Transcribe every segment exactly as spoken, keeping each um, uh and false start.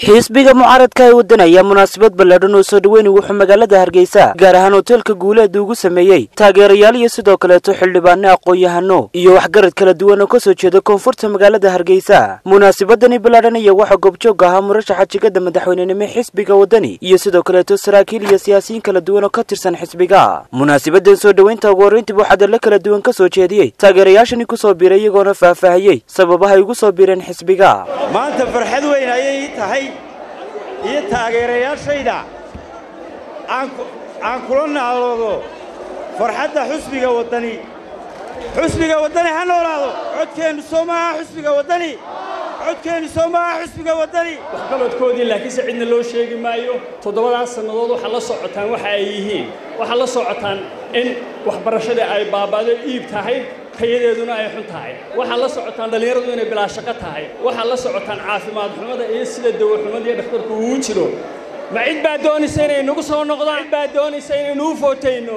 xisbiga mucaaradka ee waddan ayaa munaasabad ballaadhan oo soo dhaweyn wuxuu magaalada Hargeysa gaar ahaan hotelka Guuleed ugu sameeyay taageerayaal iyo sidoo kale xildhibaano aqoon-yahano iyo waxgarad kala duwan oo ka soo jeeda koonfurta magaalada Hargeysa. munaasabadani ballaadhan ayaa waxa goobjoog ahaa murashaxa jigada madaxweynenimo xisbiga waddani iyo sidoo kale saraakiil iyo siyaasiyiin kala duwan oo ka tirsan xisbiga. munaasabadan soo dhaweynta ugu horeyntii waxaa la kala duwan ka soo jeediyay taageerayaashani ku soo biiray iyagoona faahfaahiyay sababaha ay ugu soo biireen xisbiga. maanta farxad weyn ayay tahay iyo taageerayaashayda aan aan kula naaloodo farxadda xisbiga waddani xisbiga waddani ha noolaado codkeenu Soomaaliya xisbiga waddani codkeenu Soomaaliya xisbiga waddani wax qalodkoodii laakiin cidna loo sheegi maayo toddobadan sanadood waxa la socotaan waxa ay yihiin waxa la socotaan in waxbarashada ay baabado iib tahay tayadeeduna ay xun tahay waxa la socotaan dhalinyaradu inay bilaa shaqo tahay waxa la socotaan caafimaad xumada iyo sida dawo xumada iyo dhakhtarku uu jiro ma cid baa doonaysa inay nagu soo noqdaan cid baa doonaysa inay nuu footayno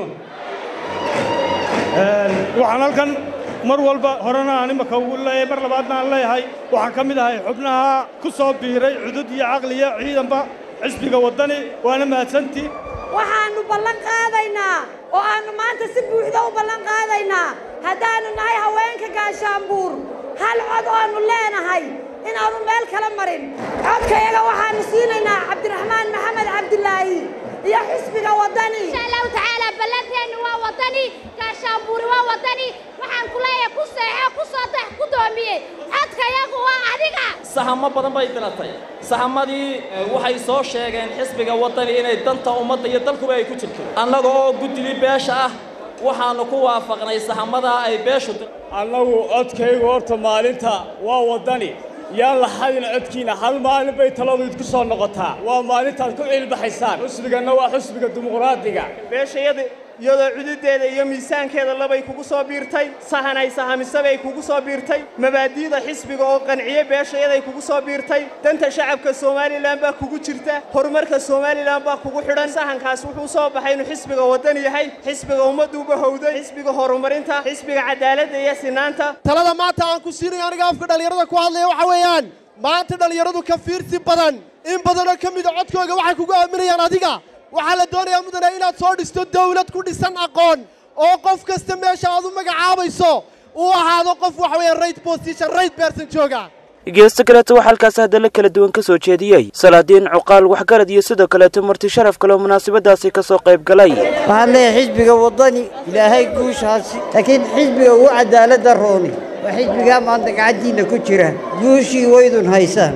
een waxaan halkan mar walba horena aan imaka ugu leeyahay mar labaadna aan leeyahay waxaan ka mid ahay xubnaha ku soo biiray cudud iyo caqliya ciidanba xisbiga waddani waana mahadsantii waxaanu ballan qaadaynaa oo aanu maanta si buuxda u ballan qaadaynaa haddaanu nahay haweenka gaashaanbuur hal cod oo aanu leenahay in aanu meel kala marin codkayaga waxaanu siinaynaa cabdiraxmaan maxamed cabdilaahi iyo xisbiga waddani insha allahu tacaala ballanteenu waa waddani gaashaanbuur waa waddani waxaan ku leeyahay ku seexo ku soo dax ku doomiye codkayagu waa adiga sahamo badan bay dilatay sahamadii waxay soo sheegeen xisbiga waddani inay danta ummadda iyo dalkuba ay ku jirto annaga oo guddi beesha ah waxaanu ku waafaqnay sahamada ay beeshu annagu codkaygu horta maalinta waa waddani yaan la hadin codkiina hal maalin bay taladu idku soo noqotaa waa maalintaad ku cilbaxaysaan xisbigana waa xisbiga dimuqraadiga beeshayada iyadoo cududeeda iyo miisaankeeda labay kugu soo biirtay sahanay sahamisabay kugu soo biirtay mabaadiida xisbiga oo qanciye beeshayaday kugu soo biirtay danta shacabka Soomaaliland baa kugu jirta horumarka Soomaaliland baa kugu xidhan sahankaas wuxuu soo baxay inuu xisbiga waddani yahay xisbiga ummaddu u bahowday xisbiga horumarinta xisbiga cadaaladda iyo sinaanta talada maanta aan ku siinay aniga afka dhalinyarada ku hadlaya waxa weeyaan maanta dhalinyaradu ka fiirsi badan in badan oo kamid ah codkooga waxay kugu aaminayaan adiga waxa la doonayaa mudane inaad soo dhisto dawlad ku dhisan aqoon oo qof kasta meesha aad u magacaabayso uu ahaado qof wax weyn right position right person jooga geesta kale waxa halkaas hadal kala duwan ka soo jeediyay salaadiin cuqaal waxgarad iyo sidoo kale marti sharaf kale munaasabadaasi ka soo qayb galay waxaan leeyahay xisbiga waddani ilaahay guushaasi laakiin xisbiga uu cadaalad rooni waa xisbiga maanta gacadiina ku jira guushii waydun haysaan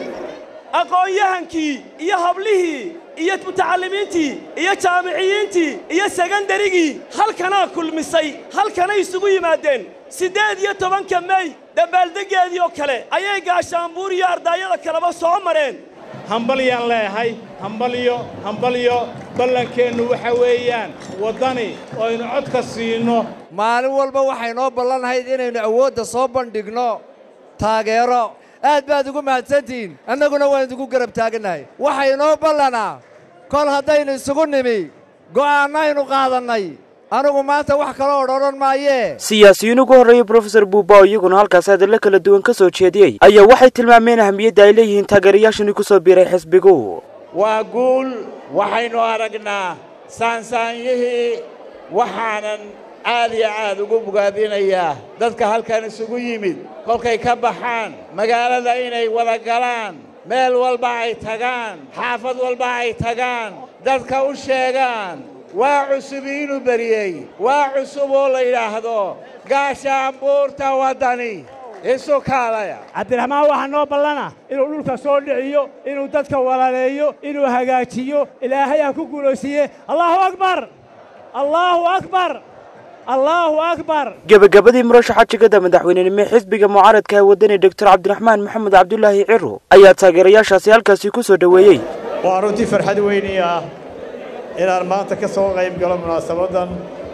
aqoon-yahankii iyo hablihii iyo mutacallimiintii iyo jaamiciyiintii iyo secondarygii halkana kulmisay halkana isugu yimaadeen sideed iyo tobanka May dabaaldegeedii oo kale ayay gaashaanbuur iyo ardayada kaleba soo mareen hambaliyaan leeyahay hambaliyo hambaliyo ballankeenu waxa weeyaan waddani oo aynu codka siino maalin walba waxay noo ballanahayd inaynu awoodda soo bandhigno taageero aad baad ugu mahadsantiin annaguna waan idinku garab taaganahay waxay noo ballanaa kol haddaynu isugu nimi go'aanaynu qaadanay anigu maanta wax kale oo dhoran maayee siyaasiyiin ugu horeeyay professor Buuba iyaguna halkaas hadal kala duwan ka soo jeediyay ayaa waxay tilmaameen ahmiyadda ay leeyihiin taageerayaashani ku soo biiray xisbigu waa guul waxaynu aragnaa saansaanyihii waxaanan aad iyo aad ugu bogaadinayaa dadka halkan isugu yimid kolkay ka baxaan magaalada inay wada galaan meel walba ay tagaan xaafad walba ay tagaan dadka u sheegaan waa cusub inuu bariyay waa cusub oo la yiraahdo gaashaanbuurta waddani isu kaalaya cabdiraxmaan waxa noo ballana inuu dhulka soo dhiciyo inuu dadka walaaleeyo inuu hagaajiyo ilaahay ha ku guulaysiye allahu akbar allahu akbar allahu akbar gabagabadii murashaxa jigada madaxweynenimo xisbiga mucaaradka ee waddani doctor cabdiraxmaan maxamed cabdulaahi ciro ayaa taageerayaashaasi halkaasi ku soo dhaweeyay waa runtii farxad weyn ah inaan maanta ka soo qayb galo munaasabadan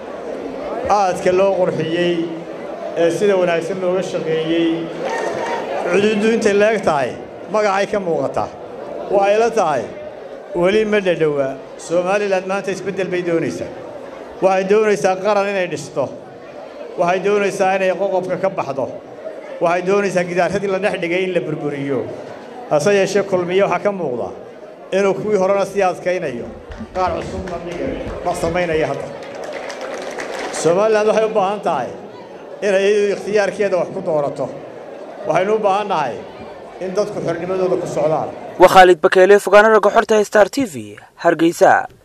aadka loo qurxiyay ee sida wanaagsan looga shaqeeyay cududu intay leeg tahay magacay ka muuqata waa ay la tahay weli ma dhadhowa Soomaaliland maanta isbedel bay doonaysaa waxay doonaysaa qaran inay dhisto waxay doonaysaa inay qoqobka ka baxdo waxay doonaysaa gidaaradii la dhex dhigay in la burburiyo hase yeeshee kulmiye waxaa ka muuqda inuu kuwii horena sii adkaynayo qaar cusubna ma samaynaya hadda somaliland waxay u baahan tahay inay iyadu ikhtiyaarkeeda wax ku doorato waxaynu u baahan nahay in dadku xornimadooda ku socdaan waa Khalid Bakeele fogaana ragga xorta Star T V Hargeysa.